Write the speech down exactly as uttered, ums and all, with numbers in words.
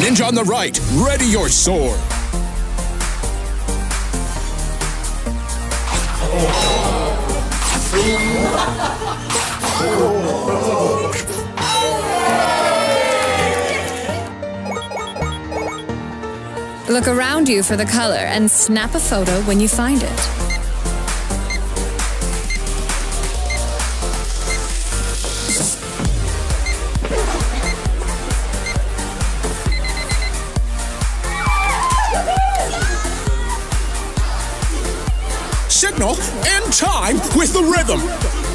Ninja on the right, ready your sword. Look around you for the color and snap a photo when you find it. Signal in time with the rhythm.